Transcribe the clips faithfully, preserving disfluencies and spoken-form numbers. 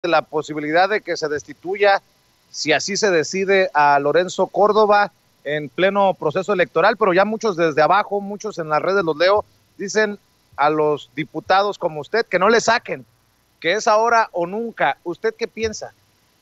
la posibilidad de que se destituya, si así se decide, a Lorenzo Córdoba en pleno proceso electoral, pero ya muchos desde abajo, muchos en las redes los leo, dicen a los diputados como usted que no le saquen, que es ahora o nunca. ¿Usted qué piensa?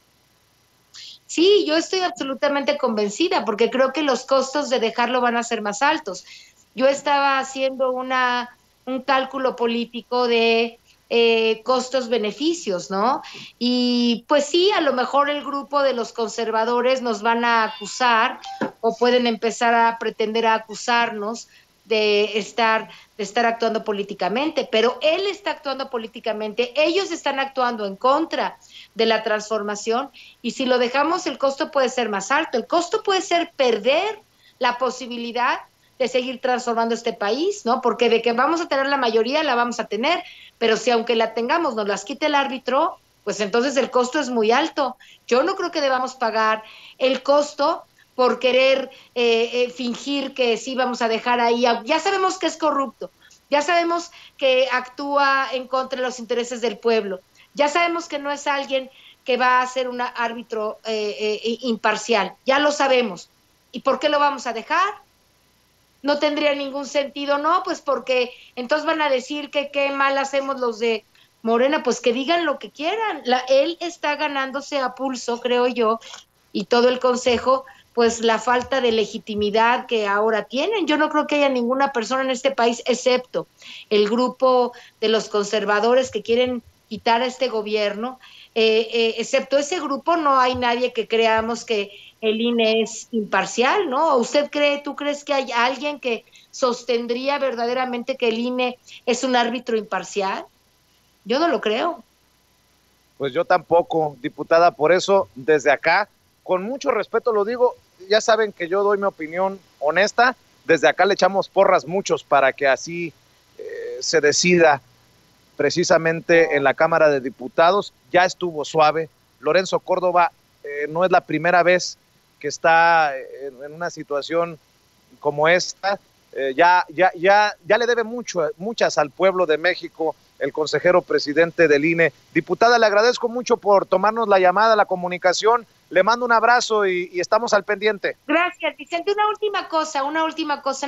Sí, yo estoy absolutamente convencida porque creo que los costos de dejarlo van a ser más altos. Yo estaba haciendo una, un cálculo político de eh, costos-beneficios, ¿no? Y pues sí, a lo mejor el grupo de los conservadores nos van a acusar o pueden empezar a pretender a acusarnos de estar, de estar actuando políticamente, pero él está actuando políticamente, ellos están actuando en contra de la transformación y si lo dejamos el costo puede ser más alto, el costo puede ser perder la posibilidad de seguir transformando este país, ¿no? Porque de que vamos a tener la mayoría, la vamos a tener, pero si aunque la tengamos nos las quite el árbitro, pues entonces el costo es muy alto. Yo no creo que debamos pagar el costo por querer eh, eh, fingir que sí vamos a dejar ahí, ya sabemos que es corrupto, ya sabemos que actúa en contra de los intereses del pueblo, ya sabemos que no es alguien que va a ser un árbitro eh, eh, imparcial, ya lo sabemos. ¿Y por qué lo vamos a dejar? No tendría ningún sentido, no, pues porque entonces van a decir que qué mal hacemos los de Morena, pues que digan lo que quieran. La, él está ganándose a pulso, creo yo, y todo el consejo, pues la falta de legitimidad que ahora tienen. Yo no creo que haya ninguna persona en este país, excepto el grupo de los conservadores que quieren quitar a este gobierno, eh, eh, excepto ese grupo no hay nadie que creamos que el I N E es imparcial, ¿no? ¿Usted cree, tú crees que hay alguien que sostendría verdaderamente que el I N E es un árbitro imparcial? Yo no lo creo. Pues yo tampoco, diputada, por eso desde acá, con mucho respeto lo digo, ya saben que yo doy mi opinión honesta, desde acá le echamos porras muchos para que así eh, se decida precisamente en la Cámara de Diputados. Ya estuvo suave, Lorenzo Córdoba eh, no es la primera vez que está en, en una situación como esta, eh, ya, ya, ya, ya le debe mucho, muchas al pueblo de México, el consejero presidente del I N E. Diputada, le agradezco mucho por tomarnos la llamada, la comunicación, le mando un abrazo y, y estamos al pendiente. Gracias, Vicente. Una última cosa, una última cosa.